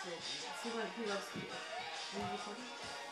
it. See what he loves to do. Are you recording?